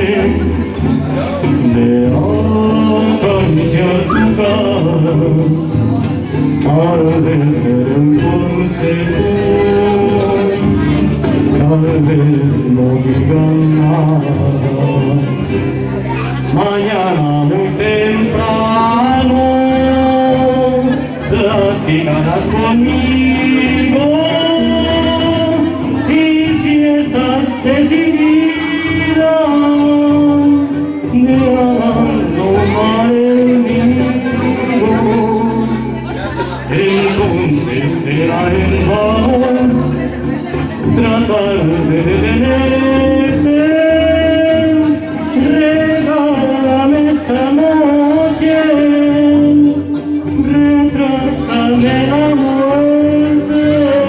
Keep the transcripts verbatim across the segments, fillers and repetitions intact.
de acariciar tu cara al ver entonces tal vez no digan nada. Mañana muy temprano platicarás conmigo y si estás decidida de abandonar el nido, entonces será en vano tratar de detenerte. Regálame esta noche, retrásame la muerte.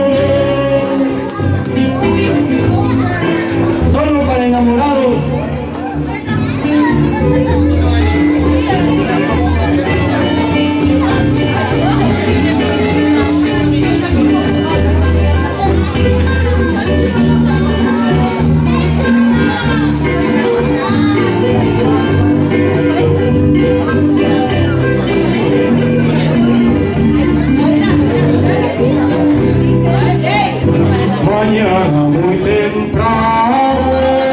Solo para enamorados. Mañana muy temprano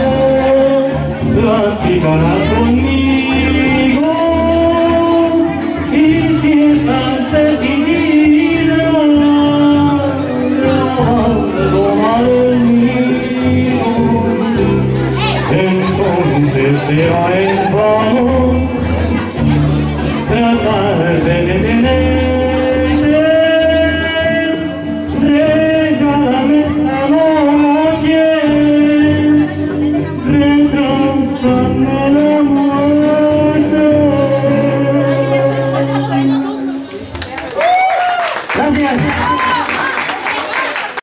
platicarás conmigo y si estás decidida a tomar el nido, entonces será en vano tratar de detener. Gracias.